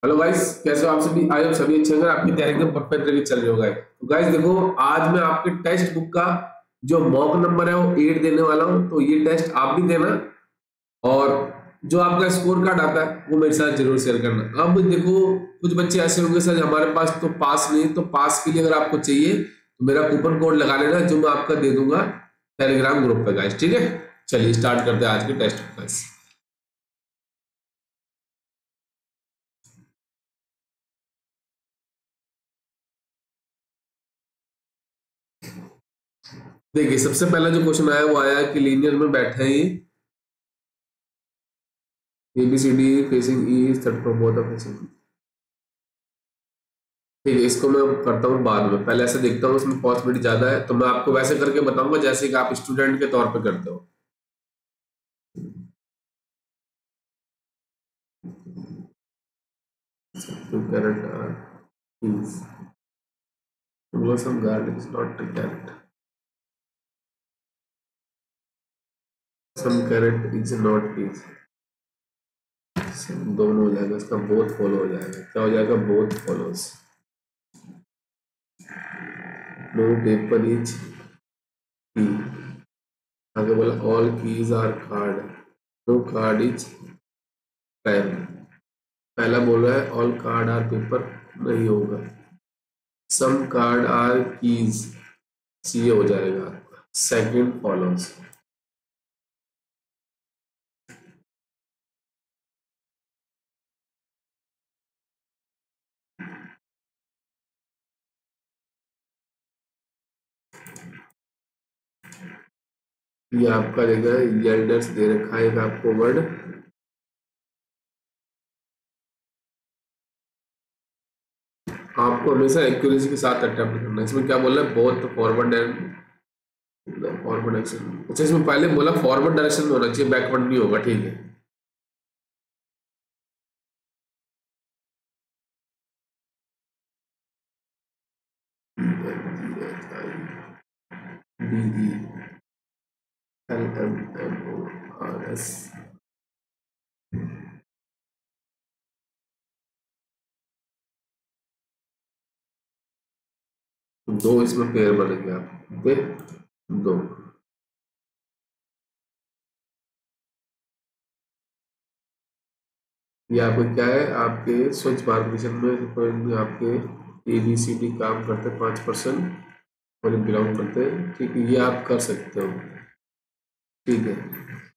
Hello guys, कैसे हो आप सभी? आई होप सभी अच्छे होंगे, आपकी तैयारी एकदम परफेक्ट रही चल रही होगा। तो गाइस देखो, आज मैं आपके टेक्स्ट बुक का जो मॉक नंबर है वो 8 देने वाला हूँ। तो ये टेस्ट आप भी देना, और जो आपका स्कोर कार्ड आता है वो मेरे साथ जरूर शेयर करना। अब देखो, कुछ बच्चे ऐसे होंगे सर हमारे पास तो पास नहीं, तो पास के लिए अगर आपको चाहिए तो मेरा कूपन कोड लगा लेना, जो मैं आपका दे दूंगा टेलीग्राम ग्रुप पे गाइस। ठीक है, चलिए स्टार्ट करते हैं आज के टेस्ट गाइस। देखिए, सबसे पहला जो क्वेश्चन आया वो आया कि लीनियर में बैठे हैं ABCD facing E third from both of facing. ठीक है, इसको मैं करता हूँ बाद में, पहले ऐसे देखता हूँ इसमें पॉसिबिलिटी ज्यादा है तो मैं आपको वैसे करके बताऊंगा जैसे कि आप स्टूडेंट के तौर पे करते हो। तो carrot are peas. Blossom garlic is not a carrot. Some carrot is not peas. दोनों हो जाएगा, इसका बोथ फॉलो हो जाएगा। क्या हो जाएगा? Both follows. No paper is key. आगे बोला all keys are card. No card is pen. पहला बोल रहा है ऑल कार्ड आर पेपर, नहीं होगा। Some card are keys, C हो जाएगा। Second follows. ये आपका देगा येल्डर्स दे रखा है आपको वर्ड। आपको हमेशा एक्यूरेसी के साथ अटेम्प्ट करना है। इसमें क्या बोला है? Both forward and forward direction. अच्छा, इसमें पहले बोला फॉरवर्ड डायरेक्शन में होना चाहिए, बैकवर्ड नहीं होगा। ठीक है, DELMMORS। दो इसमें पेयर बनेंगे आपके, दो। ये आपको क्या है? आपके स्वच्छ भारत मिशन में आपके ABCD काम करते 5% और बिलोंग करते हैं। ठीक है, ये आप कर सकते हो। ठीक है,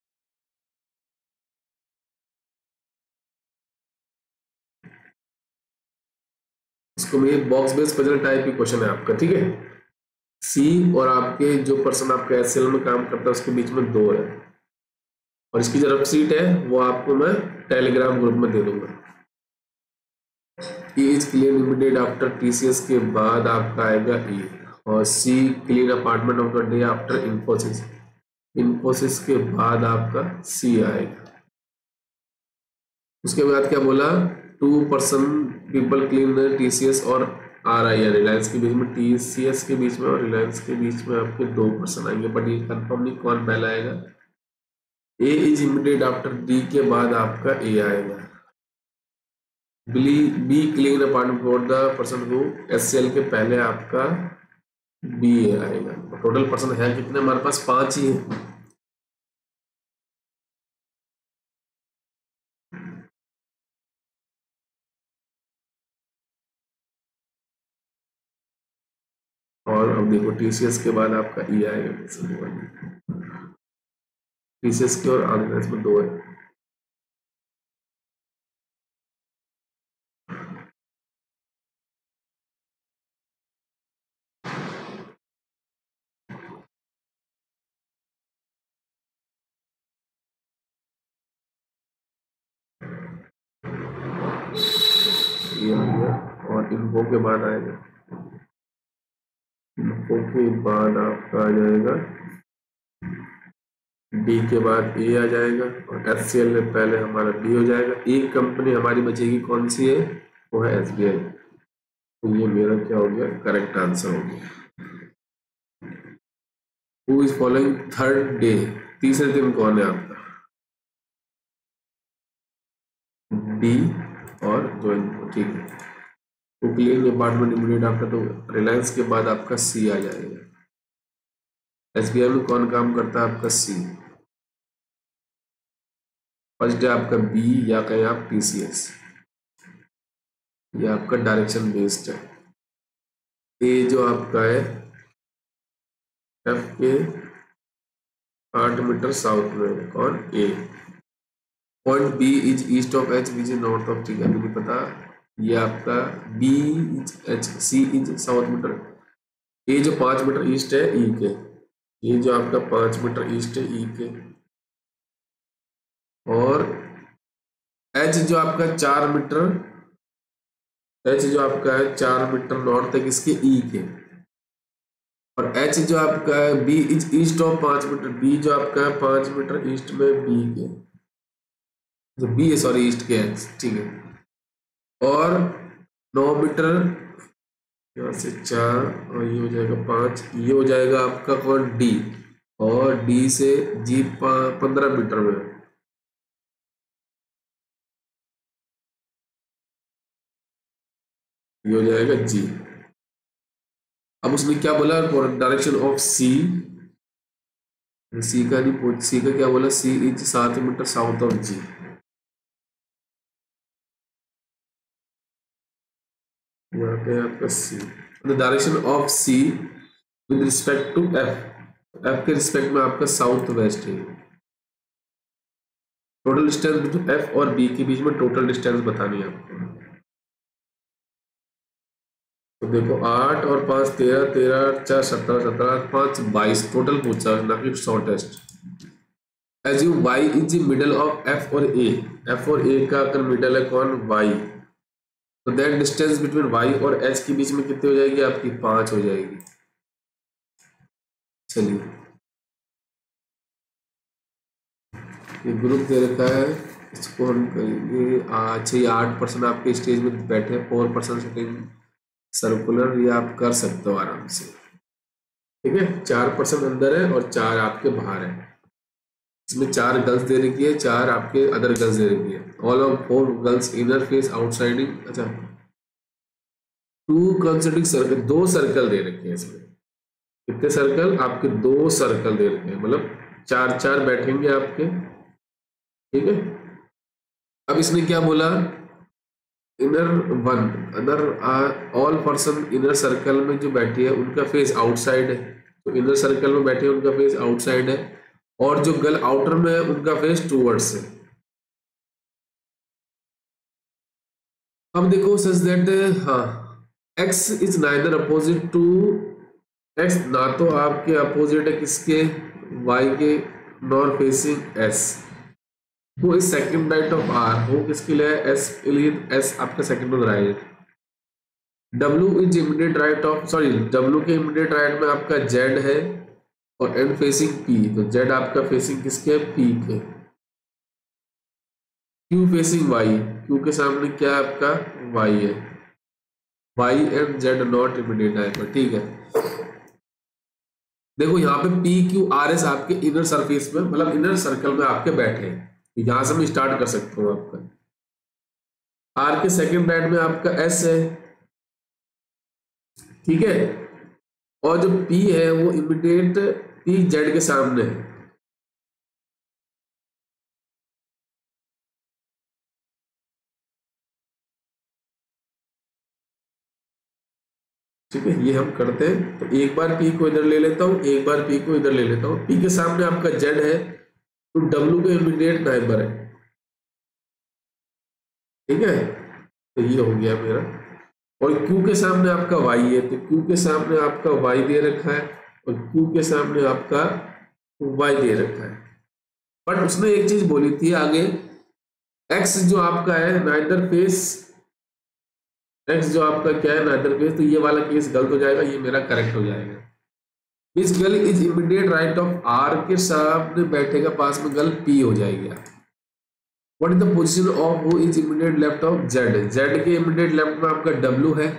इसको मैं बॉक्स बेस्ड पजल टाइप की क्वेश्चन है आपका। ठीक है, सी और आपके जो पर्सन आपके SL में काम करता है उसके बीच में दो है, और इसकी जो रफ है वो आपको मैं टेलीग्राम ग्रुप में दे दूंगा। E is clean limited after TCS के बाद आपका आएगा ई, और C clean apartment of the day after Infosys. Infosys के बाद आपका सी आएगा। उसके बाद क्या बोला? 2% पीपल क्लीन TCS और RI रिलायंस के बीच में, TCS के बीच में और रिलायंस के बीच में आपके 2% आएंगे, बट ये कंफर्म नहीं कौन पहला आएगा। A is immediate after D के बाद आपका ए आएगा। B clean apartment for the person who SCL के पहले आपका बी आएगा। टोटल पर्सन है कितने हमारे पास? 5 ही है। और अब देखो TCS के बाद आपका ई आएगा। TCS के और आंध्र में दो है। ये आ गया, और इनको के बाद आएगा, इनको के बाद आपका आ जाएगा डी के बाद ए आ जाएगा, और SCL में पहले हमारा डी हो जाएगा। एक कंपनी हमारी बचेगी, कौन सी है? वो है SBI। तो ये मेरा क्या हो गया? करेक्ट आंसर हो गया। Who is following third day? तीसरे दिन कौन है आपका? डी, और ज्वाइन, ठीक है। तो क्लीन अपार्टमेंट इमीडिएट आफ्टर, तो रिलायंस के बाद आपका सी आ जाएगा। एसबीआई में कौन काम करता है? आपका सी। फर्स्ट है आपका बी या कहें आप पीसीएस, ये आपका डायरेक्शन बेस्ड है। ए जो आपका है एफ के 8 मीटर साउथ में है, कौन? A. Point B is east of H which is north of, ठीक है, मुझे पता। ये आपका B is H, C is south meter, A जो 5 मीटर ईस्ट है ई के, ये जो आपका 5 मीटर ईस्ट है ई के, और एच जो आपका 4 मीटर, एच जो आपका है 4 मीटर नॉर्थ है किसके? ई के। और एच जो आपका है B is east of 5 meter, B जो आपका है 5 मीटर ईस्ट में बी के, जो बी है सॉरी ईस्ट के एच, ठीक है। और 9 मीटर यहाँ से 4, और ये हो जाएगा 5, ये हो जाएगा आपका कौन? डी। और डी से जी 15 मीटर में, ये हो जाएगा जी। अब उसने क्या बोला? डायरेक्शन ऑफ सी, सी का नहीं, सी का क्या बोला? C is 7 meter south of G. यहाँ पे आपका C, the direction of C with respect to F, F के रिस्पेक्ट में आपका साउथ वेस्ट है। टोटल डिस्टेंस बिटवीन एफ और बी के बीच में टोटल डिस्टेंस बतानी है आपको। तो देखो 8 और 5 13, 13 4 17, 17 5 22 टोटल पूछा, ना कि shortest. Assume y is middle of f और a, f और a का अगर मिडल है कौन? y, तो देन डिस्टेंस बिटवीन y और h के बीच में कितनी हो जाएगी आपकी? 5 हो जाएगी। चलिए ये ग्रुप दे रखा है, इसको हम करेंगे। अच्छा ये 8% आपके स्टेज में बैठे हैं, 4% सेटिंग सर्कुलर, ये आप कर सकते हो आराम से, ठीक है। 4% अंदर है और 4 आपके बाहर है। इसमें 4 गर्ल्स दे रखी है, 4 आपके अदर गर्ल्स दे रखी है। All of 4 girls inner face outsiding, अच्छा 2 कंसेंट्रिक सर्कल, 2 सर्कल दे रखे हैं इसमें। कितने सर्कल? आपके 2 सर्कल दे रखे हैं, मतलब 4 बैठेंगे आपके, ठीक है। अब इसने क्या बोला? Inner 1 other all person inner circle में जो बैठी है उनका फेस आउटसाइड है, तो इनर सर्कल में बैठे हैं उनका फेस आउटसाइड है, और जो गर्ल आउटर में है उनका फेस टूवर्ड्स है। अब देखो सच दैट, हाँ x is neither opposite to, x ना तो आपके अपोजिट है किसके? y के, नॉर फेसिंग s। वो is second right of r, वो किसके लिए है? s के लिए, s आपका second of right. w is immediate right of, sorry w के इमीडिएट राइट में आपका z है, और एंड फेसिंग p, तो z आपका फेसिंग किसके? p के। q फेसिंग y, q के सामने क्या है आपका? y है, y and z not immediate आएगा, ठीक है। देखो यहाँ पे पी क्यू आर एस आपके इनर सरफेस में, मतलब इनर सर्कल में आपके बैठे हैं, यहां से मैं स्टार्ट कर सकता हूँ। आपका आर के सेकंड राइट में आपका एस है, ठीक है, और जो पी है वो इमीडिएट पी जेड के सामने है, ठीक है। ये हम करते हैं, तो एक बार पी को इधर ले लेता हूँ, एक बार पी को इधर ले लेता हूँ। पी के सामने आपका जेड है, तो डब्ल्यू के इमीडिएट नाइबर है, ठीक है। तो ये हो गया मेरा, और Q के सामने आपका Y है, तो Q के सामने आपका Y दे रखा है, और Q के सामने आपका Y दे रखा है। बट उसने एक चीज बोली थी आगे, X जो आपका है नाइदर फेस, X जो आपका क्या है नाइदर फेस, तो ये वाला केस गलत हो जाएगा, ये मेरा करेक्ट हो जाएगा। इस girl is immediate right of R के सामने बैठेगा पास में गर्ल P हो जाएगी। What is the position of who is immediate left of Z, Z के इमीडिएट लेफ्ट में आपका W है,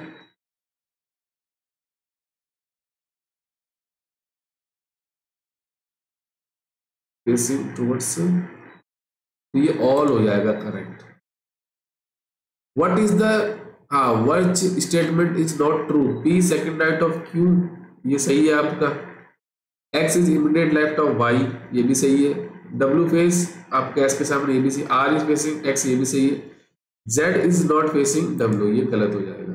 फेसिंग टुवर्ड्स, तो ये ऑल हो जाएगा करेक्ट। व्हाट इज द, हाँ, which statement is not true, P second right of Q, ये सही है आपका। X is immediate left of Y, ये भी सही है। डब्ल्यू फेस आपका एस के सामने, ये भी सही। आर इज फेसिंग एक्स, ये भी सही है। Z is not facing W, ये गलत हो जाएगा।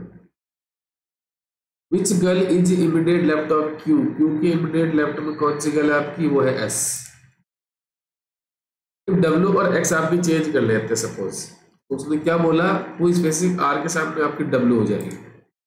Which girl is immediate left of Q, Q के इमीडिएट लेफ्ट में कौन सी गर्ल है आपकी, वो है एस। डब्ल्यू और एक्स आप भी चेंज कर लेते हैं सपोज, तो उसने क्या बोला, वो इज फेसिंग आर के सामने आपकी डब्ल्यू हो जाएगी।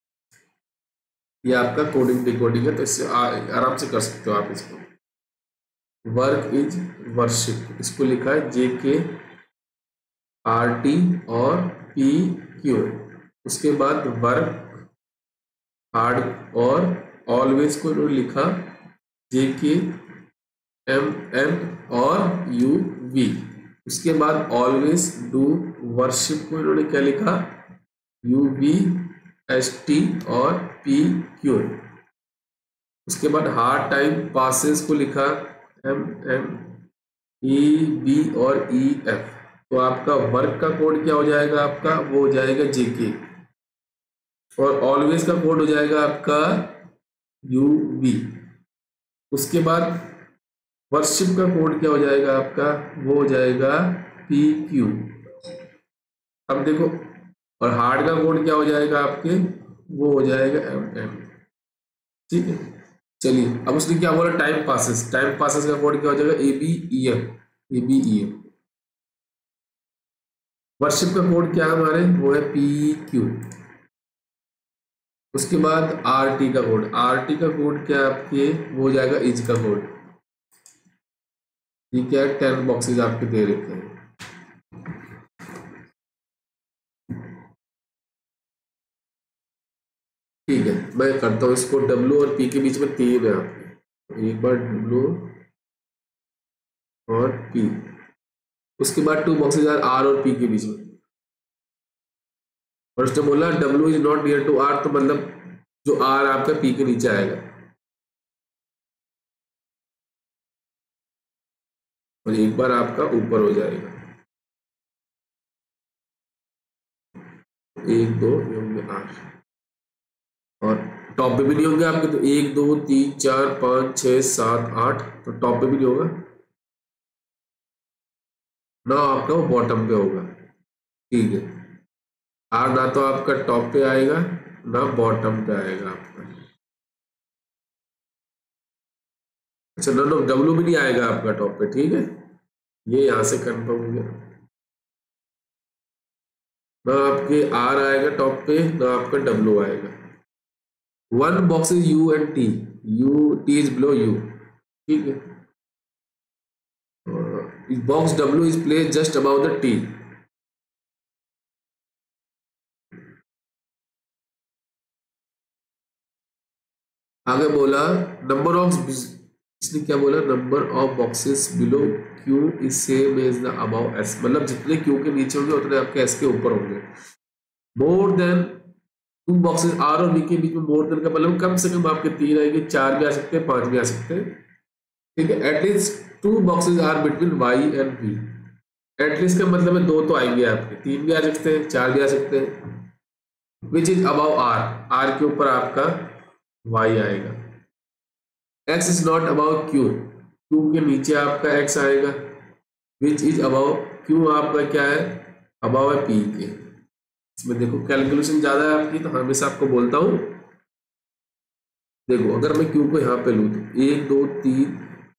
ये आपका कोडिंग डिकोडिंग है, तो इससे आराम से कर सकते हो आप इसको। वर्क इज वर्शिप, इसको लिखा है जे के आर टी और पी क्यू। उसके बाद वर्क हार्ड और ऑलवेज को इन्होंने लिखा जे के एम एम और यू वी। उसके बाद ऑलवेज डू वर्शिप को इन्होंने क्या लिखा, यू वी एस टी और पी क्यू। उसके बाद हार्ड टाइम पासेस को लिखा एम एम ई बी और ई एफ। तो आपका वर्क का कोड क्या हो जाएगा आपका, वो हो जाएगा जेके। और ऑलवेज का कोड हो जाएगा आपका यू वी। उसके बाद वर्शिप का कोड क्या हो जाएगा आपका, वो हो जाएगा पी क्यू। अब देखो, और हार्ड का कोड क्या हो जाएगा आपके, वो हो जाएगा एम एम। ठीक है, चलिए अब उसने क्या बोला, टाइम पासेस, टाइम पासेस का कोड क्या हो जाएगा, A B E F, A B E F. Worship का कोड क्या है हमारे, वो है पी क्यू। उसके बाद आर टी का कोड, आर टी का कोड क्या है आपके, वो हो जाएगा इज का कोड। ये क्या है, 10 बॉक्सेस आपके दे रखे हैं। ठीक है, मैं करता हूँ इसको, डब्ल्यू और पी के बीच में 3 है आपके, तो एक बार डब्ल्यू और पी। उसके बाद 2 बॉक्सेस आर और पी के बीच में। और उसने बोला W is not near to R, तो मतलब जो आर आपका पी के नीचे आएगा, और एक बार आपका ऊपर हो जाएगा। 1 2 ये होंगे 8, और टॉप पे भी नहीं होंगे आपके, तो 1 2 3 4 5 6 7 8, तो टॉप पे भी नहीं होगा ना, आपका वो बॉटम पे होगा। ठीक है, आर ना तो आपका टॉप पे आएगा ना बॉटम पे आएगा आपका। अच्छा, नो नो, डब्ल्यू भी नहीं आएगा आपका टॉप पे, ठीक है, ये यहां से कंफर्म हो गया। ना आपके आर आएगा टॉप पे, ना आपका डब्ल्यू आएगा। 1 box is U and T, U T is below U, ठीक है। Box W is place just about the T. आगे बोला नंबर ऑफ, इसने क्या बोला, number of boxes below Q is same as the above S, मतलब जितने Q के नीचे होंगे उतने आपके एस के ऊपर होंगे। मोर देन 2 बॉक्सेस आर और बी के बीच में, मोर देन का मतलब कम से कम आपके 3 आएंगे, 4 भी आ सकते हैं, 5 भी आ सकते हैं। ठीक है, at least 2 boxes are between Y and B. At least का मतलब है 2 तो आएंगे आपके, 3 भी आ सकते हैं, 4 भी आ सकते हैं। Which is above R, R के ऊपर आपका वाई आएगा। X is not above Q, Q के नीचे आपका एक्स आएगा। विच इज अबाउ क्यू आपका क्या है, अबाउ है पी के। इसमें देखो कैलकुलेशन ज्यादा है आपकी, तो हमेशा आपको बोलता हूं, देखो अगर मैं क्यू को यहां पे लू तो 1 2 3,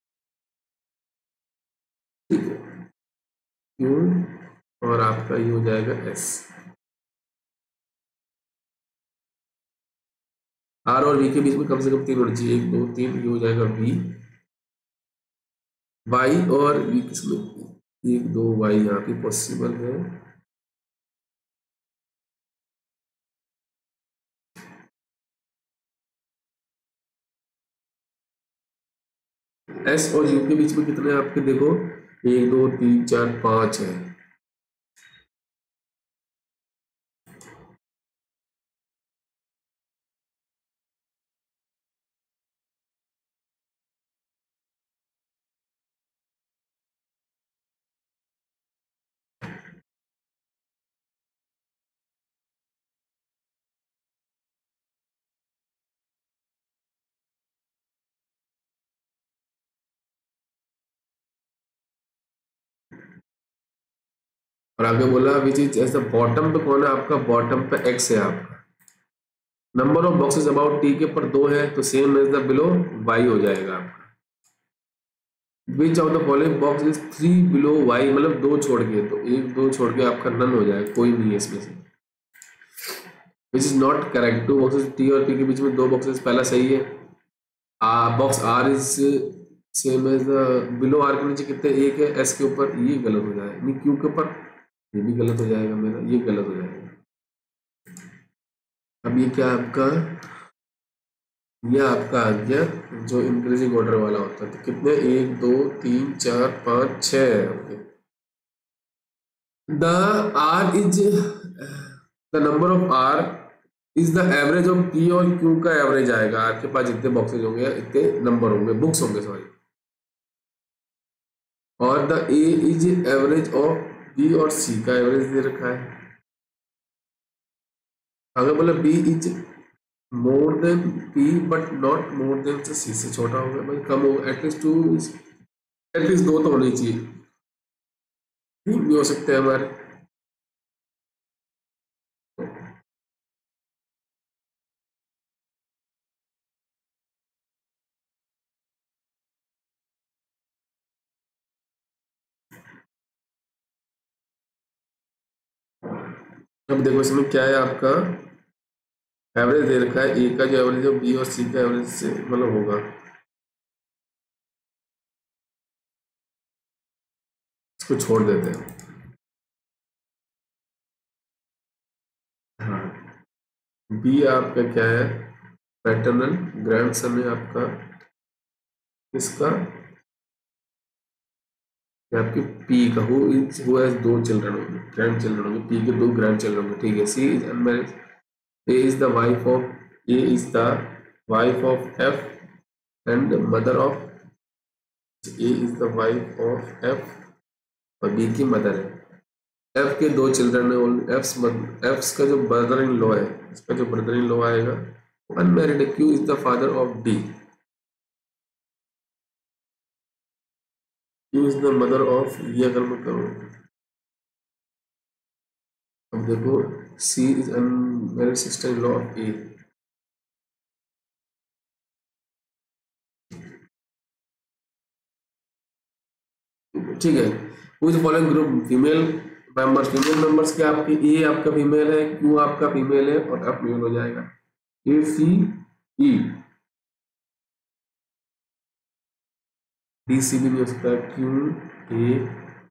ठीक है, क्यू और आपका ये हो जाएगा एस। आर और वी के बीच में कम से कम 3 होनी चाहिए, 1 2 3, ये हो जाएगा वी। वाई और वी किसमें, 1 2 वाई यहाँ पे पॉसिबल है। एस और यू के बीच में कितने हैं आपके, देखो 1 2 3 4 5 है। और आगे बोला विच इज ऐसा बॉटम पे कौन है आपका, बॉटम पे एक्स है आपका। Number of boxes about T के ऊपर 2 है तो same as the below Y हो जाएगा आपका। Which of the following box is 3 below Y, मतलब 2 छोड़ के, तो 1 2 छोड़ के आपका नन हो जाएगा, कोई नहीं है इसमें से। Which is not correct, 2 boxes T और पी के बीच में 2 बॉक्सेस, पहला सही है। Box R is same as below R के नीचे कितने, 1 है, एस के ऊपर, ये गलत हो जाएगा, नहीं क्यू के ऊपर, ये भी गलत हो जाएगा मेरा, ये गलत हो जाएगा। अब ये क्या आपका, ये आपका आ गया जो इंक्रीजिंग ऑर्डर वाला होता है, तो कितने, 1 2 3 4 5 6। The R is the number of R is the average of P और क्यू का एवरेज आएगा। आर के पास जितने बॉक्सेज होंगे इतने नंबर होंगे, बुक्स होंगे सॉरी। और the A is average of B और सी का एवरेज दे रखा है। अगर बोला B is more than P but not more than, तो सी से छोटा होगा, भाई कम होगा, एटलीस्ट 2, एटलीस्ट 2 तो होनी चाहिए, 3 भी हो सकते हैं हमारे। अब देखो इसमें क्या है आपका, एवरेज दे रखा है, ए का जो एवरेज है बी और सी का एवरेज से मतलब होगा। इसको छोड़ देते हैं। हाँ, बी आपका क्या है, पैटर्नल ग्रैंडसन है आपका, इसका आपके पी का, हु हैज 2 चिल्ड्रन होंगे, ग्रैंड चिल्ड्रन होंगे, पी के 2 ग्रैंड चिल्ड्रन होंगे, ठीक है। C is unmarried, A is the wife of, A is the wife of F and mother of, A is the wife of F और B की mother है। F के 2 children है, एफ का जो ब्रदर इन लॉ है, इसका जो ब्रदर इन लॉ आएगा अनमैरिड है। Q is the father of D, Q is the mother of, ये अगर मैं करूँ, अब देखो C is unmarried sister in law of A, ठीक है। Who is following group female members, female members क्या आपके, ए आपका फीमेल है, क्यू आपका फीमेल है और एफ मेल हो जाएगा। ए सी ई, डी सी भी नहीं हो सकता, Q A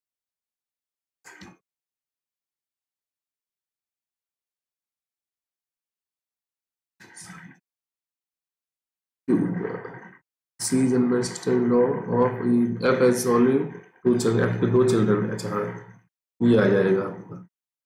C is unmarried sister in law of E, F has only 2 children, F के 2 चिल्ड्रन, अच्छा हाँ ये आ जाएगा आपका।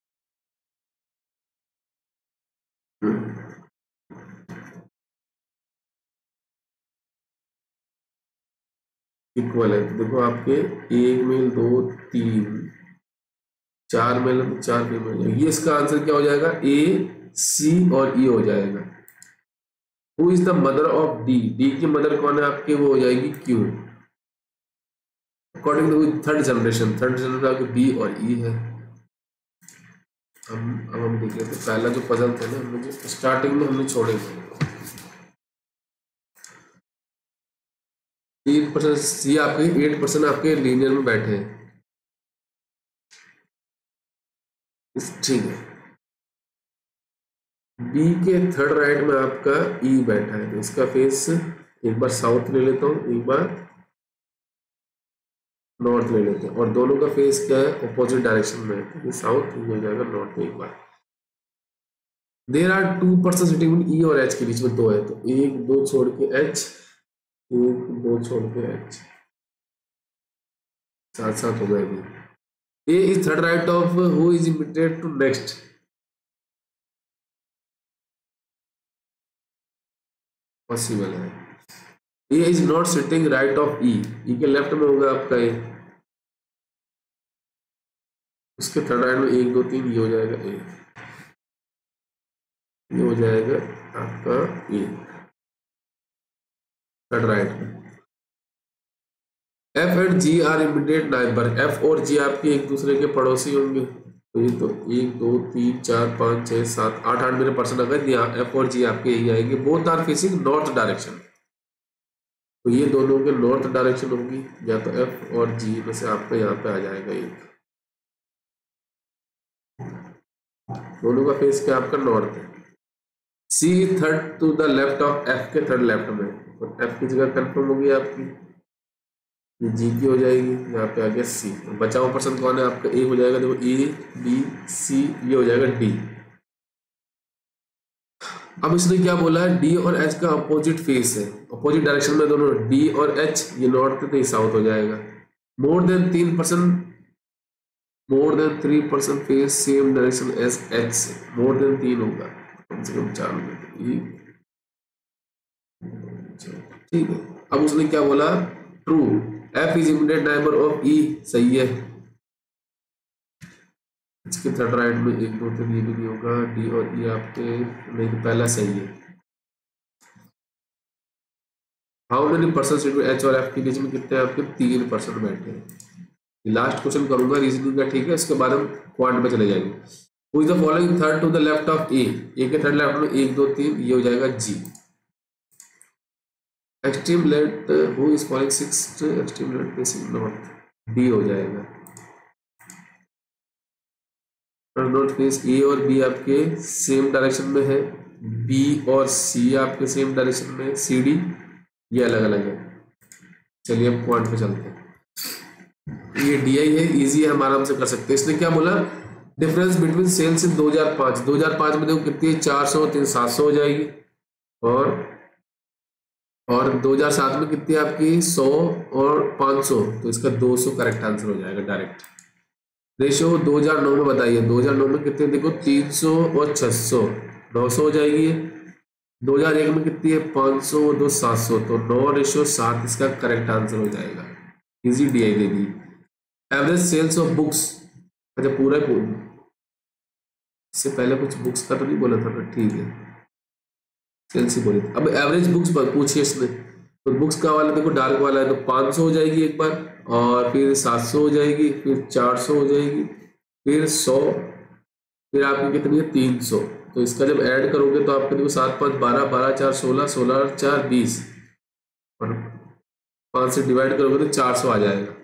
इक्वल है, तो देखो आपके 1 मेल 2 3 4 मेल 4 फीमेल, ये इसका आंसर क्या हो जाएगा, ए सी और ई हो जाएगा। Who is the mother of D, D की मदर कौन है आपके, वो हो जाएगी Q. According to third generation, आपके बी और ई है। हम देख लेते, पहला जो पजल थे ना, हमने जो स्टार्टिंग में हमने छोड़े थे, 3% सी आपके 8% आपके लीनियर में बैठे हैं, ठीक है। बी के थर्ड राइट में आपका ई बैठा है, तो इसका फेस एक बार साउथ ले लेता हूँ, एक बार नॉर्थ ले लेते हैं, और दोनों का फेस क्या है, अपोजिट डायरेक्शन में है, तो ये साउथ हो जाएगा नॉर्थ में। एक बार देर आर 2% सिटिंग इन ई और एच के बीच में 2 है, तो 1 2 छोड़ के एच, 1 2 छोड़ के एच, साथ साथ हो गए। A is third right of who is imitated to next, possible है। A is not sitting right of E, E के लेफ्ट में होगा आपका ए, उसके थर्ड राइट में 1 2 3 ये हो जाएगा ए, ये हो जाएगा आपका ए थर्ड राइट में। F and G are immediate neighbour, F और जी आपके एक दूसरे के पड़ोसी होंगे, तो ये तो 1 2 3 4 5 6 7 8 8 मेरे पर्सन अगर यहाँ एफ और जी आपके यही आएंगे, both are facing north direction. तो ये दोनों के नॉर्थ डायरेक्शन होगी, या तो एफ और जी में से आपका यहाँ पे आ जाएगा एक, दोनों का फेस क्या आपका नॉर्थ है। C third to the left of F के थर्ड लेफ्ट में, तो एफ की जगह कंफर्म होगी आपकी, ये जी की हो जाएगी, यहाँ पे आ गया सी। बचा हुआ पर्सन कौन है आपका, ए हो जाएगा, देखो ए बी सी, ये हो जाएगा डी। अब इसने क्या बोला है, डी और एच का अपोजिट फेस है, अपोजिट डायरेक्शन में दोनों, डी और एच ये नॉर्थ तो ये साउथ हो जाएगा। More than 3%, more than 3% face same direction as H से, मोर देन 3 होगा, कम से कम 4 होगा, ठीक है। अब उसने क्या बोला, true, F is immediate neighbour of E, सही है। इसके थर्ड राइट में 1 2 3 ये भी नहीं होगा, डी और ई आपके नहीं, तो पहला सही है। हाउ मेनी पर्सन एच और एफ के बीच में कितने आपके 3% बैठे हैं। लास्ट क्वेश्चन करूंगा रीजनिंग का, ठीक है, इसके बाद हम क्वांट में चले जाएंगे। Who is the following third to the left of A, A के थर्ड लेफ्ट में 1 2 3, ये हो जाएगा G. Extreme left, who is following sixth extreme left facing north, D हो जाएगा। नॉर्थ फेस, ए और बी आपके सेम डायरेक्शन में है, बी और सी आपके सेम डायरेक्शन में, सी डी ये अलग अलग है। चलिए अब क्वांट पे चलते हैं। ये डी आई है, इजी है, हम आराम से कर सकते हैं। इसने क्या बोला, डिफरेंस बिटवीन सेल्स इन 2005 में देखो कितनी है, 400 700 हो जाएगी, और 2007 में कितनी है आपकी 100 और 500, तो इसका 200 करेक्ट आंसर हो जाएगा डायरेक्ट। रेशियो 2009 में बताइए, 2009 में कितने देखो 300 और 600, 900 हो जाएगी। 2001 में कितनी है 500 और 2 700, तो 9:7 इसका करेक्ट आंसर हो जाएगा, इजी डी आई देगी। एवरेज सेल्स ऑफ बुक्स, अच्छा पूरा इससे पहले कुछ बुक्स का तो नहीं बोला था ना, ठीक है सेल्स ही बोली। अब एवरेज बुक्स पूछिए इसने, तो बुक्स का वाला देखो डार्क वाला है, तो 500 हो जाएगी एक बार, और फिर 700 हो जाएगी, फिर 400 हो जाएगी, फिर 100, फिर आपकी कितनी है 300। तो इसका जब ऐड करोगे तो आपके देखो 7 5 12 12 4 16 16 4 20, और 5 से डिवाइड करोगे तो 400 आ जाएगा।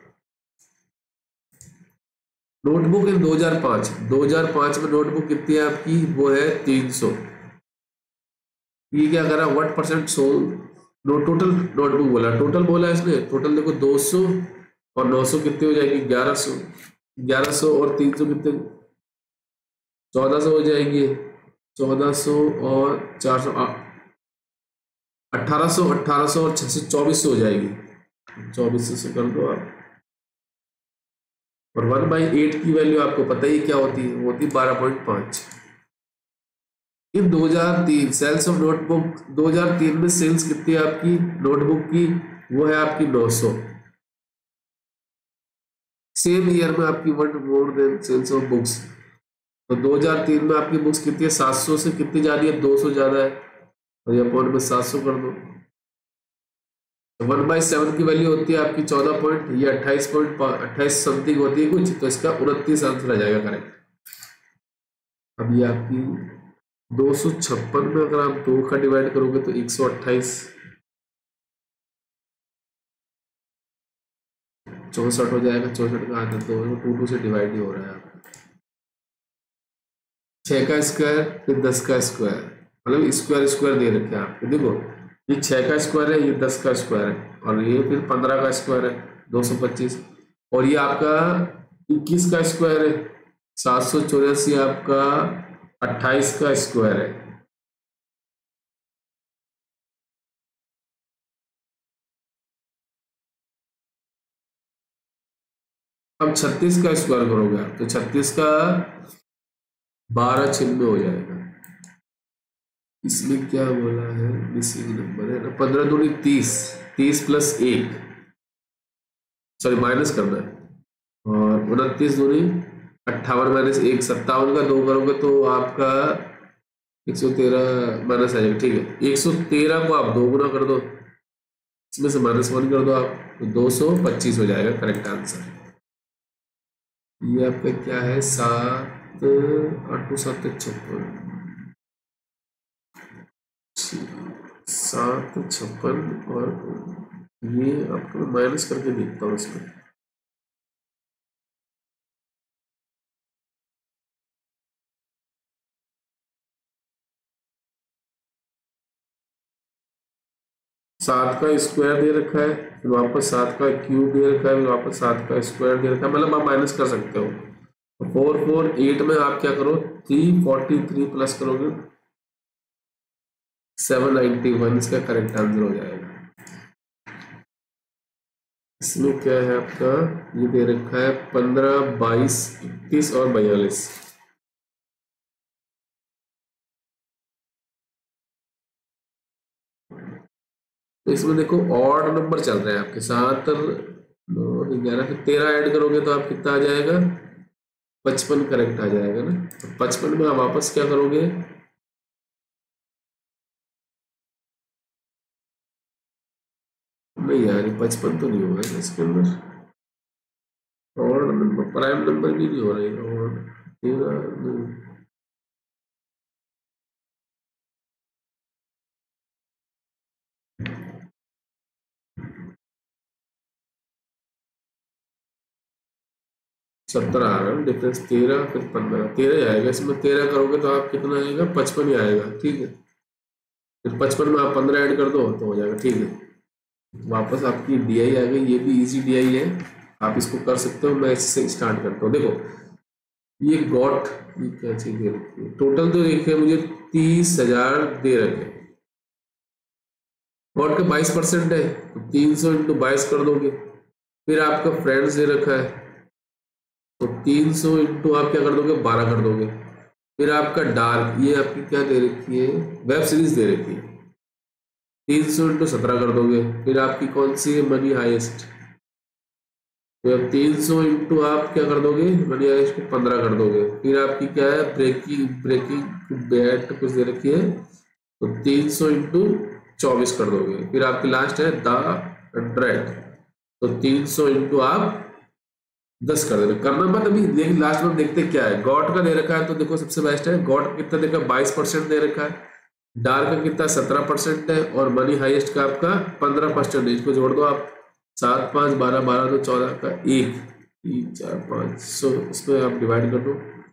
नोटबुक इन 2005 में नोटबुक कितनी है आपकी, वो है 300। ये क्या करा, what percent sold, total notebook बोला, टोटल बोला इसने, टोटल देखो 200 और 900 कितने हो जाएगी 1100 और 300 कितने 1400 हो जाएंगे, 1400 और 400 1800 और 600 2400 हो जाएगी, 2400 से कर दो आप। और 1/8 की वैल्यू आपको पता ही क्या होती है, वो होती है 12.5। इन 2003 सेल्स ऑफ नोटबुक, 2003 में सेल्स कितनी है आपकी नोटबुक की, वो है आपकी 900। सेम ईयर में आपकी one more than sales of books, तो 2003 में आपकी बुक्स कितनी है 700 से कितनी जा रही है 200 ज्यादा है, और ये पॉइंट में 700 कर दो। 1/7 की वैल्यू होती है आपकी 14 पॉइंट, ये 28 समथिंग होती है कुछ, तो इसका 29 आंसर आ जाएगा करेक्ट। अब ये आपकी 256 में अगर आप 2 का डिवाइड करोगे तो 128, 64 हो जाएगा, 64 का आधा, तो 2 से डिवाइड ही हो रहा है आपका। 6 का स्क्वायर फिर 10 का स्क्वायर, मतलब स्क्वायर दे रखे हैं आपको, देखो ये 6 का स्क्वायर है, ये 10 का स्क्वायर है, और ये फिर 15 का स्क्वायर है 225, और ये आपका 21 का स्क्वायर है 784, आपका 28 का स्क्वायर है। अब 36 का स्क्वायर करोगे आप, तो 36 का 12 छिन्न हो जाएगा। इसमें क्या बोला है, मिसिंग नंबर है ना, 15 दूनी 30, 30 प्लस 1, सॉरी माइनस करना है, और 29 दूनी 58 माइनस 1 57 का 2 करोगे तो आपका 113 माइनस आ जाएगा, ठीक है। 113 को आप 2 गुना कर दो, इसमें से -1 कर दो आप, तो 225 हो जाएगा करेक्ट आंसर। ये आपका क्या है 7 8 7 56, 7 56 और ये आपको माइनस करके देखता हूँ इसमें। सात का स्क्वायर दे रखा है, फिर वापस 7 का क्यूब दे रखा है, फिर वापस 7 का स्क्वायर दे रखा है, मतलब आप माइनस कर सकते हो। 448 में आप क्या करो, 343 प्लस करोगे 791, इसका करेक्ट आंसर हो जाएगा। इसमें क्या है आपका, ये दे रखा है 15, 22, 31 और 42। तो इसमें देखो ऑड नंबर चल रहे हैं आपके, 7 9 11, फिर 13 ऐड करोगे तो आप कितना आ जाएगा, 55 करेक्ट आ जाएगा ना। तो 55 में आप वापस क्या करोगे, नहीं यार 55 तो नहीं होगा इसके अंदर, ऑड नंबर प्राइम नंबर भी नहीं हो रहा है, ऑड 13 नहीं। सत्तर आ रहा है डिफरेंस, 13 फिर 15, 13 आएगा इसमें, 13 करोगे तो आप कितना आएगा, 55 ही आएगा, ठीक है। फिर 55 में आप 15 ऐड कर दो तो हो जाएगा, ठीक है। वापस आपकी डीआई आ गई, ये भी इजी डीआई है, आप इसको कर सकते हो। मैं इससे स्टार्ट करता हूँ, देखो ये गॉट, ये क्या चीज दे रखी है, टोटल तो देखिए मुझे 30,000 दे रखे, गॉट का 22% है तो 300 इंटू 22 कर दोगे। फिर आपका फ्रेंड्स दे रखा है तो 300 इंटू आप क्या कर दोगे, 12 कर दोगे। फिर आपका डार्क, ये आपकी क्या दे रखी है, वेब सीरीज दे रखी है, 300 इंटू 17 कर दोगे। फिर आपकी कौन सी है, मनी हाइस्ट, तो अब 300 इंटू आप क्या कर दोगे, मनी हाइस्ट को 15 कर दोगे। फिर आपकी क्या है, ब्रेकिंग ब्रेकिंग बैट कुछ दे रखी है तो 300 इंटू 24 कर दोगे। फिर आपकी लास्ट है द 100, तो 300 इंटू आप 10 कर देना, करना मत अभी, लेकिन लास्ट में देखते क्या है। गॉड का दे रखा है तो देखो सबसे बेस्ट है, गॉड कितना देखा 22% दे रखा है, डार्क का कितना 17% है, और मनी हाईएस्ट का आपका 15%। इसको जोड़ दो आप, 7 5 12 12 तो 14 का 1 3 4 5, सो इसमें आप डिवाइड कर दो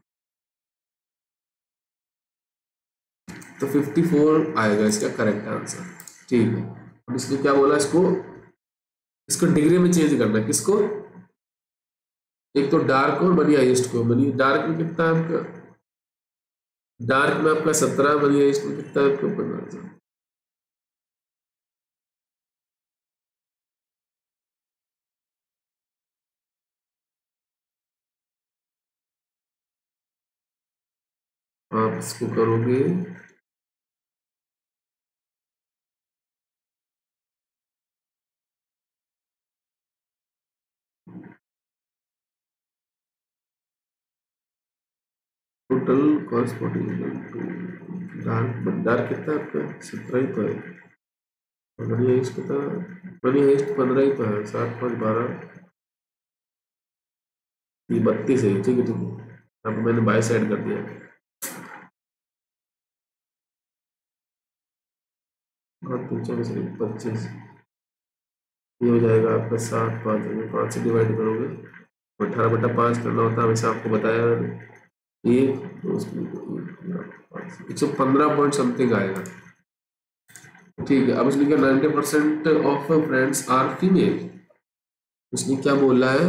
तो 54 आएगा इसका करेक्ट आंसर, ठीक है। अब इसको क्या बोला, इसको डिग्री में चेंज करना है, किसको, एक तो डार्क और मनी हाईएस्ट को। मनी डार्क में कितना है आपका, डार्क में आपका 17, मनी हाईएस्ट में कितना है आपका 15। आप इसको करोगे total corresponding to dark, dark कितना है आपका 17 ही तो है, और मनी हाईएस्ट कितना, मनी हाईएस्ट 15 ही तो है, 7 5 12, ये 32 है, ठीक है ठीक है। अब मैंने 22 ऐड कर दिया, और 25, ये हो जाएगा आपका 7 5, 5 से डिवाइड करोगे, 18/5 करना होता है, वैसे आपको बताया, एक 115 पॉइंट समथिंग आएगा, ठीक है। अब इसने क्या 90% ऑफ फ्रेंड्स आर फीमेल, उसने क्या बोला है,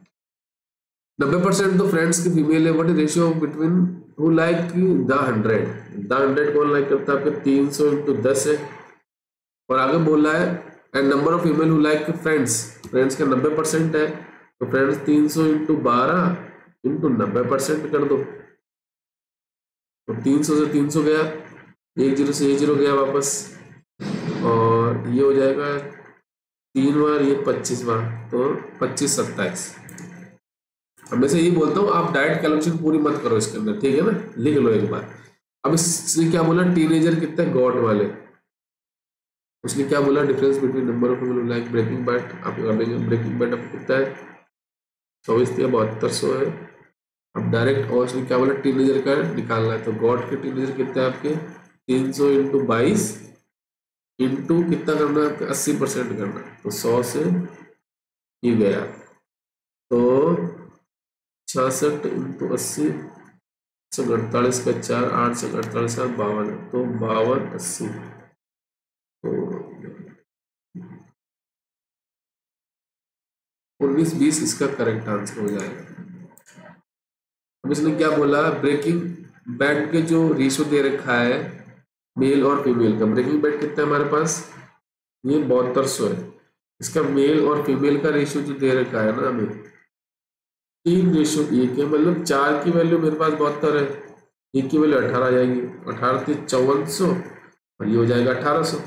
90% तो फ्रेंड्स की फीमेल है, what is ratio between who like the 100 कौन लाइक करता है आपके, 300 इंटू 10 है। और आगे बोल रहा है and number of female who like friends, friends का 90% है, तो फ्रेंड्स 300 इंटू 12 इंटू 90% कर दो, तो 300 से 300 गया, 10 से 10 गया वापस, और ये हो जाएगा 3 बार, ये 25 बार, तो 25 27। अब मैं से ये बोलता हूँ आप डायरेक्ट कैलकुलेशन पूरी मत करो इसके अंदर, ठीक है ना, लिख लो एक बार। अब इसने क्या बोला, टीनेजर कितने गॉड वाले, उसने क्या बोला, difference between number of people like breaking bat, आप कर देंगे ब्रेकिंग बैट आपको कितना है, 24 या 7200 है, अब डायरेक्ट और इसने क्या बोला, टीनेजर का निकालना है, तो गॉड के टीनेजर कितने हैं आपके, 300 इंटू 22 इंटू कितना करना है आपके, 80% करना है, तो 100 से ही गया, तो 66 इंटू 80, 148 का 4, 8 से 48 52, तो 52 80, तो 19 20 इसका करेक्ट आंसर हो जाएगा। अब इसने क्या बोला, ब्रेकिंग बैड के जो रेशियो दे रखा है मेल और फीमेल का, ब्रेकिंग बैड कितना है हमारे पास, ये 7200 है, इसका मेल और फीमेल का रेशियो जो दे रखा है ना हमें, 3:1 है, मतलब 4 की वैल्यू मेरे पास 72 है, 1 की वैल्यू 18 आ जाएगी, 18 3 5400 और ये हो जाएगा 1800।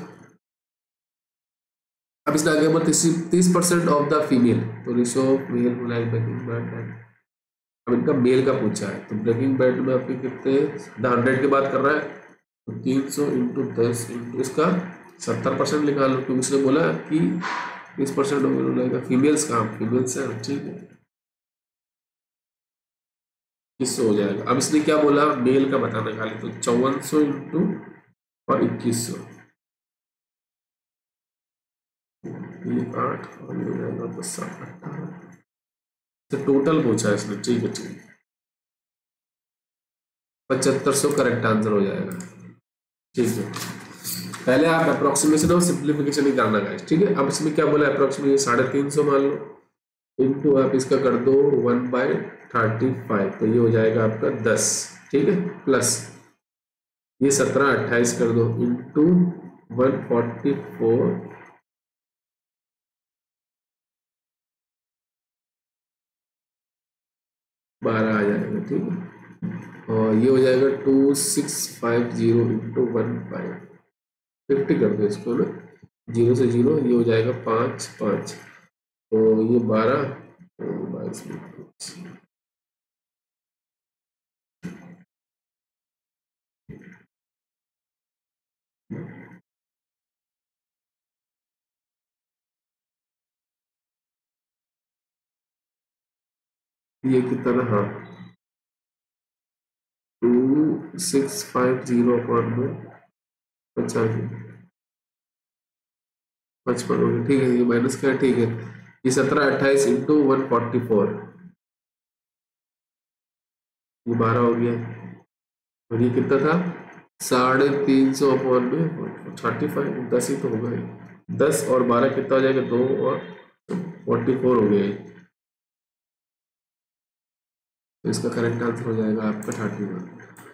अब इसने आगे बोला 30% ऑफ द फीमेल, तो ratio of male like breaking bad, अब इनका मेल का पूछा है, तो ब्रेकिंग बैड में आपके कितने 100 की बात कर रहा है, तो 300 इंटू 10 इंटू इसका 70% निकाल लो, क्योंकि उसने बोला कि 30% होगा फीमेल्स का, फीमेल्स है, ठीक है, 2100 हो जाएगा। अब इसने क्या बोला, मेल का बताना खाली, तो 5400 इंटू और 2100, ये 8 और ये हो जाएगा बस 18, तो टोटल पूछा है इसने, ठीक है, ठीक है, 7500 करेक्ट आंसर हो जाएगा, ठीक है। पहले आप अप्रोक्सीमेशन और सिंप्लीफिकेशन ही करना गाइस, ठीक है। अब इसमें क्या बोला, अप्रोक्सीमेशन 350 मान लो, इंटू आप इसका कर दो 1/35, तो ये हो जाएगा आपका 10, ठीक है, प्लस ये 17 28 कर दो इंटू 144, 12 आ जाएगा, ठीक है, और ये हो जाएगा 2650 इंटू 50 कर दो इसको ना, 0 से 0, ये हो जाएगा 5 5, तो ये 12, तो 22 में ये कितना, हाँ 2650 अपॉन में 50, 55 हो गया, ठीक है, ये माइनस का है, ठीक है, ये 17 28 इंटू 144, ये 12 हो गया, और ये कितना था 350 अपॉन में 35, 10 ही तो होगा ये, 10 और 12 कितना हो जाएगा, 2 और 44 हो गया, तो इसका करेक्ट आंसर हो जाएगा आपका 31।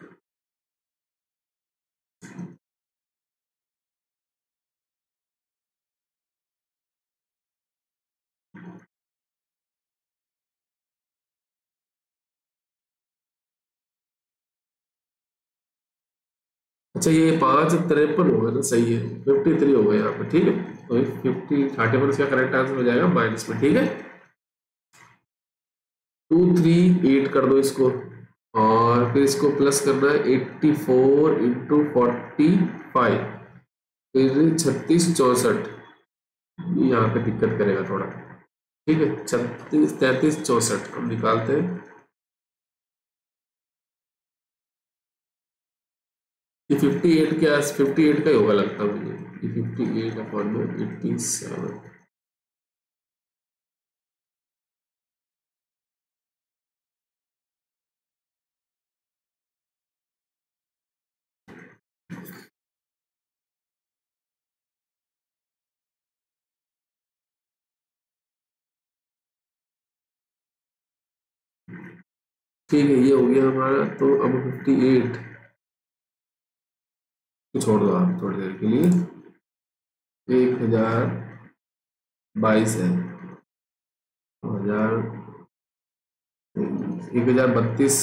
अच्छा ये 553 होगा ना, सही है, 53 हो गया यहाँ पे, ठीक है, तो 31 इसका करेक्ट आंसर हो जाएगा माइनस में, ठीक है, 238 कर दो इसको, और फिर इसको प्लस करना है 84 इंटू 45, फिर 36 64, यहाँ पे दिक्कत करेगा थोड़ा, ठीक है, 36 33 64 हम निकालते हैं, ये 58 के आस 58 का ही होगा लगता है मुझे, ये 58 अपॉन में 87, ठीक है, ये हो गया हमारा, तो अब 58 को छोड़ दो आप थोड़ी देर के लिए, 1022 है, 1032,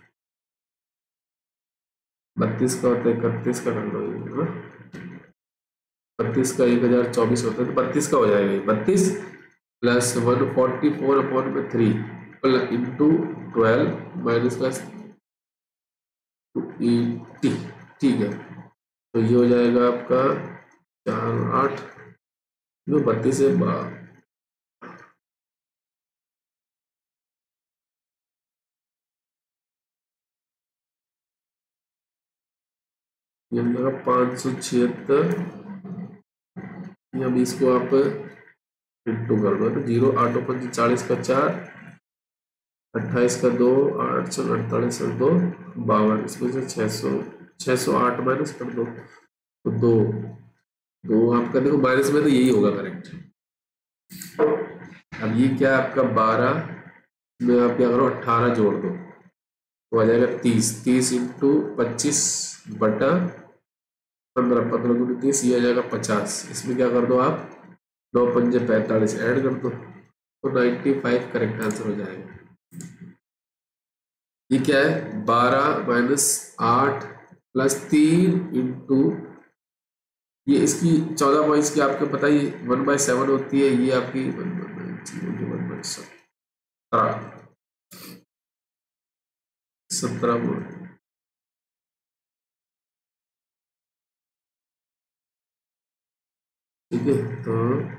32 का होता है, 31 का कर लो, ये है ना, 32 का 1024 होता है, तो 32 का हो जाएगा, ये 32 प्लस 144 अपॉन में 3 प्लस इंटू 12 माइनस का 80, ठीक है, तो ये हो जाएगा आपका 4 8, जो 32 है, ये हो जाएगा 576। अब इसको आप इंटू कर दो तो 0 8 5 40 का 4, 28 का 2, 8 4 48 का 2 52, इसमें से 608 माइनस कर दो तो 2 2 आपका देखो माइनस में तो यही होगा करेक्ट। अब ये क्या है आपका 12 में आप क्या करो 18 जोड़ दो तो आ जाएगा 30। 30 इंटू 25 बटा 15, 15 दूनी 30, ये आ जाएगा 50। इसमें क्या कर दो आप 9 पंजे 45 ऐड कर दो तो 95 करेक्ट आंसर हो जाएगा। ये क्या है 12 माइनस 8 प्लस 3 इंटू ये इसकी 14 पॉइंट्स की आपको पता ही 1/7 होती है, ये आपकी 17 ठीक है। तो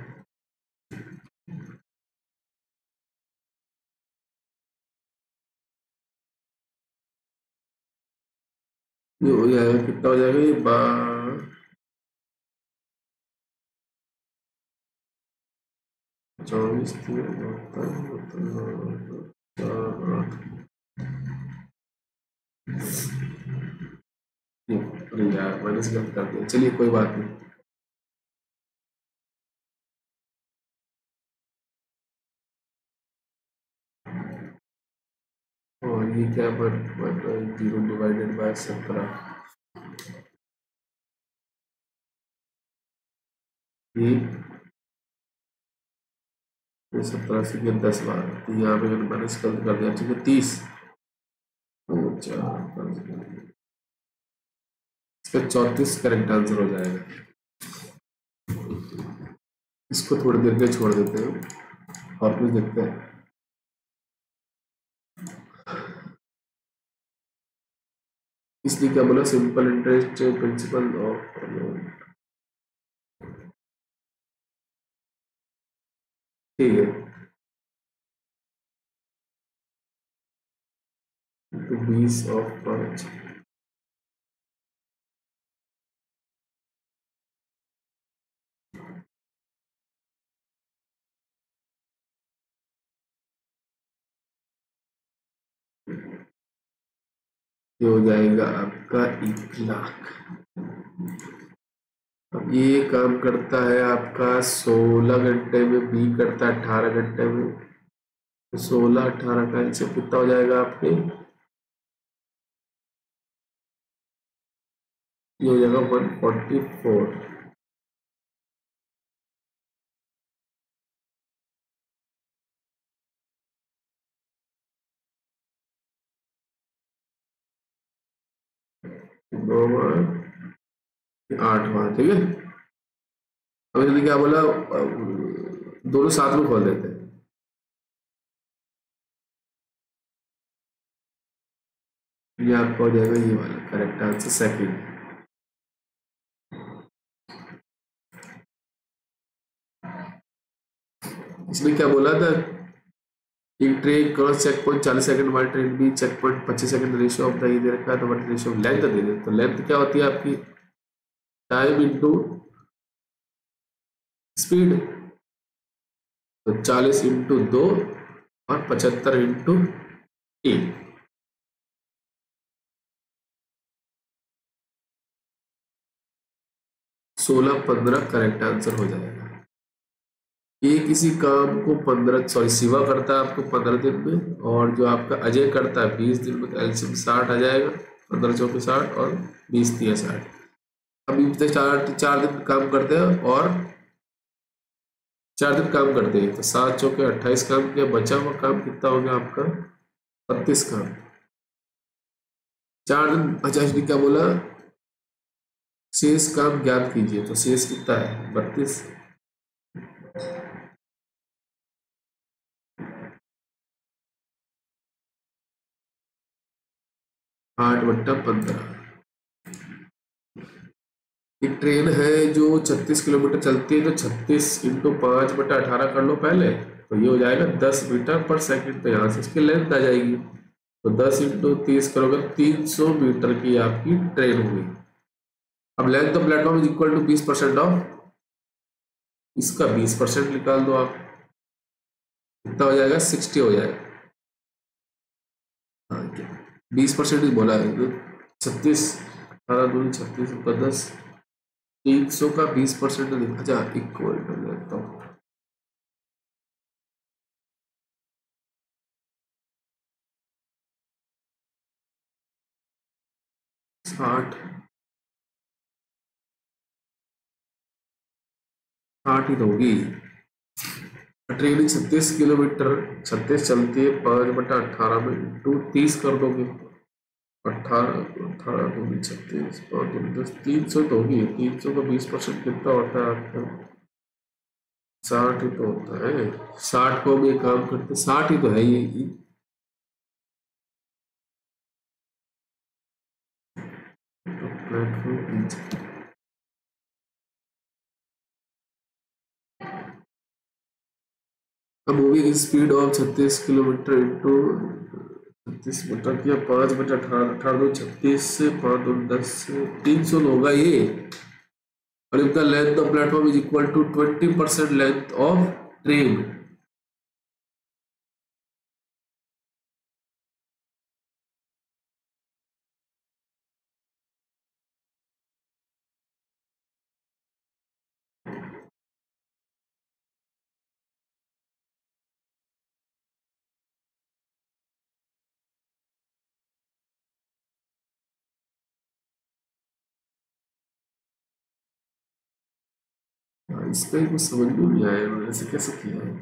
ये हो जाएगा कितना हो जाएगा ये 24 यार माइनस गलत कर दिया, चलिए कोई बात नहीं। और ये क्या 0 डिवाइडेड बाय 17, ये 17 से 10 बार तो यहाँ पे मैंने माइनस कर दिया, ठीक है 30 इसका 34 करेक्ट आंसर हो जाएगा। इसको थोड़ी देर के छोड़ देते हैं और कुछ देखते हैं। इसलिए क्या बोला सिंपल इंटरेस्ट प्रिंसिपल ऑफ ठीक है तो 20 ऑफ 5 ये हो जाएगा आपका 1 लाख। अब ये काम करता है आपका 16 घंटे में, बी करता है 18 घंटे में, तो 16 18 का आंसर कितना हो जाएगा आपके, ये हो जाएगा 144। आठवां ठीक है। अब इसने क्या बोला दोनों साथ में खोल देते हैं, ये आपका हो जाएगा ये वाला करेक्ट आंसर सेकंड। इसने क्या बोला था एक train cross checkpoint 40 second वाली ट्रेन भी checkpoint 25 second ratio of the ये दे रखा है, तो व्हाट रेशियो ऑफ लेंथ दे दे, तो लेंथ क्या होती है आपकी टाइम इनटू स्पीड, तो 40 इंटू 2 और 75 इंटू 1, 16 15 करेक्ट आंसर हो जाएगा। ये किसी काम को 15 सॉरी शिवा करता है आपको 15 दिन में, और जो आपका अजय करता है 20 दिन में, तो एलसीएम 60 आ जाएगा, 15 चौके 60 और 20 तिया 60। अभी 4 दिन काम करते हैं और 4 दिन काम करते हैं, तो 7 चौके 28 काम किया, बचा हुआ काम कितना हो गया आपका 32 काम। 4 दिन 50 दिन क्या बोला शेष काम ज्ञात कीजिए, तो शेष कितना है 32। 8/15। एक ट्रेन है जो 36 किलोमीटर चलती है, तो 36 इंटू 5/18 कर लो पहले, तो ये हो जाएगा 10 मीटर पर सेकंड, तो यहाँ से इसकी लेंथ आ जाएगी, तो 10 इंटू 30 करोगे 300 मीटर की आपकी ट्रेन होगी। अब length of platform is equal to 20% of, इसका 20% निकाल दो आप, कितना हो जाएगा, 60 हो जाएगा। 20% ही बोला है, 36, 18 दूनी 36, 10, 300 का 20% लिखा जा, इक्वल टू लेंथ ऑफ 60, 60 ही तो होगी। ट्रेन 36 किलोमीटर, 36 चलती है, 5/18 में इंटू 30 कर दोगे, 18, 18 दूनी 36, 5 दूनी 10, 300 तो होगी। 300 का 20% कितना होता है आपका, 60 ही तो होता है। 60 को भी काम करते, 60 ही तो है ये। प्लेटफॉर्म, अब मूवी की स्पीड ऑफ 36 किलोमीटर इंटू 36/5/18, 18 दूनी 36 से 5 दूनी 10 से 300 होगा ये। और इनका length of platform is equal to 20% length of train. इसका ही कुछ समझ में नहीं आया, मैंने ऐसे कैसे किया है।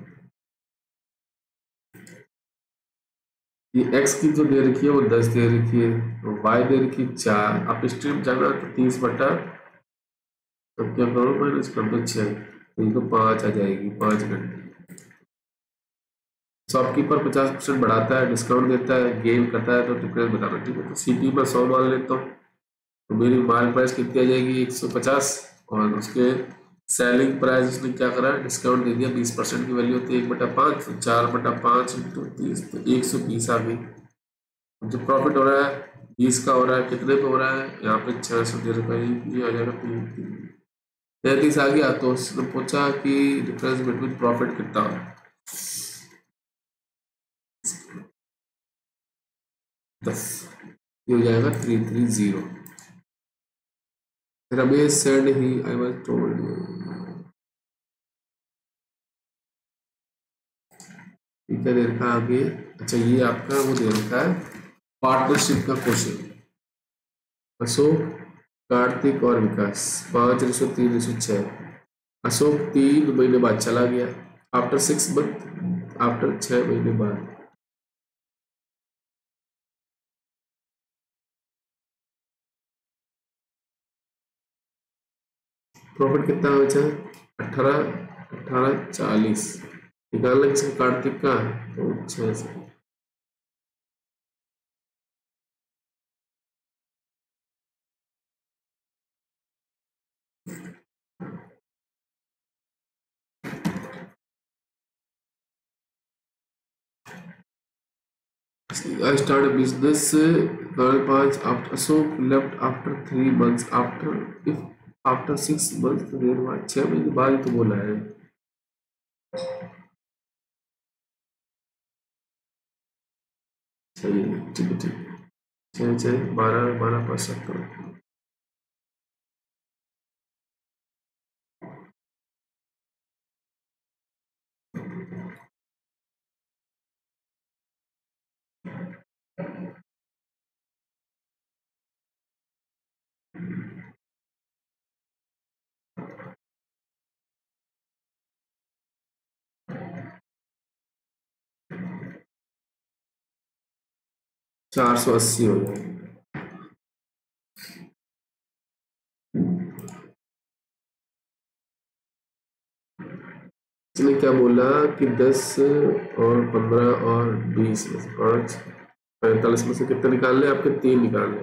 ये x की जो दे रखी है वो 10 दे रखी है, तो y दे रखी है 4, आप स्ट्रीम जाना तो 30/, तो क्या करो, माइनस कर दो 6, तो ये तो 5 आ जाएगी, 5 घंटे। शॉपकीपर 50% बढ़ाता है, डिस्काउंट देता है, गेन करता है, तो डिफरेंस बताना। ठीक है, तो सीपी पर 100 मान लेता हूँ, तो मेरी मार्क प्राइस कितनी आ जाएगी, 150, और उसके सेलिंग प्राइस उसने क्या करा, डिस्काउंट दे दिया, 20% की वैल्यू होती है 1/5, तो 4/5 इंटू 30, तो 120 आ गई। जो प्रॉफिट हो रहा है 20 का हो रहा है, कितने पे हो रहा है, यहाँ पे 600 दे रुपये, ये आ जाएगा 33 आ गया। तो उसने पूछा कि डिफरेंस बिटवीन प्रॉफिट कितना हो रहा है, 10, ये हो जाएगा 330। Ramesh said he I was told you, ठीक है, दे रखा है आगे। अच्छा, ये आपका वो दे रखा है पार्टनरशिप का क्वेश्चन। अशोक, कार्तिक और विकास, 5:3:6। अशोक 3 महीने बाद चला गया, आफ्टर 6 मंथ, आफ्टर 6 महीने बाद। प्रॉफिट कितना बचा, 18, 1840 निकालना किसका, कार्तिक का, तो 6 से। I started a business, 5, after Ashok left after 3 months, after if after 6 months, तो देर बाद 6 महीने बाद ही तो बोला है। सही है, ठीक है, ठीक है। 6, 6, 12, 12, 5, 7। 480 हो जाएगा। इसने क्या बोला कि 10 और 15 और 20 में से 5, 45 में से कितने निकालने, आपके 3 निकालने।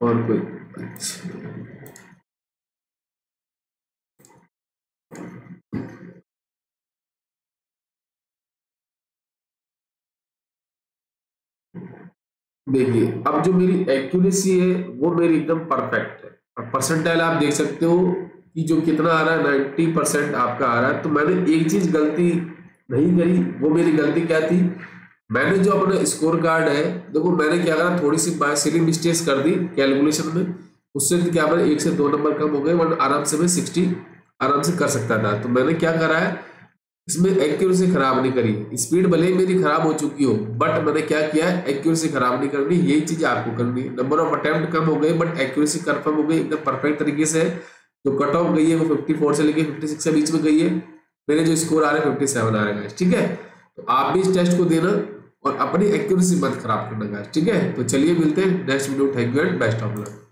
और कोई अच्छा देखिए, अब जो मेरी एक्यूरेसी है वो मेरी एकदम परफेक्ट है। अब परसेंटाइल आप देख सकते हो कि जो कितना आ रहा है, 90% आपका आ रहा है। तो मैंने एक चीज गलती नहीं करी, वो मेरी गलती क्या थी, मैंने जो अपना स्कोर कार्ड है, देखो मैंने क्या करा, थोड़ी सी सिली मिस्टेक्स कर दी कैलकुलेशन में, उससे क्या मैंने 1 से 2 नंबर कम हो गए, वरना आराम से मैं 60 आराम से कर सकता था। तो मैंने क्या करा है, इसमें एक्यूरेसी खराब नहीं करी, स्पीड भले ही मेरी खराब हो चुकी हो, बट मैंने क्या किया है, एक्यूरेसी खराब नहीं करनी, यही चीज आपको करनी है। नंबर ऑफ अटेम्प्ट कम हो गए बट एक्यूरेसी कंफर्म हो गई, एकदम परफेक्ट तरीके से। जो कट ऑफ गई है वो 54 से लेके 56 के बीच में गई है। मेरे जो स्कोर आ रहे हैं 57 आ रहे हैं, ठीक है। तो आप भी इस टेस्ट को देना और अपनी एक्यूरेसी मत खराब करना, ठीक है। तो चलिए मिलते हैं next video. Thank you and best of luck.